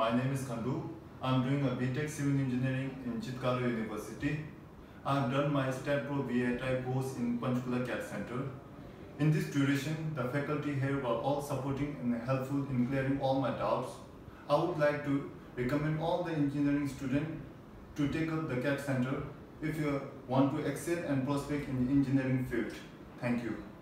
My name is KHANDU. I am doing a BTech Civil Engineering in Chitkala University. I have done my Stat Pro VATI course in Panchkula Cadd Center. In this duration, the faculty here were all supporting and helpful in clearing all my doubts. I would like to recommend all the engineering students to take up the Cadd Center if you want to excel and prospect in the engineering field. Thank you.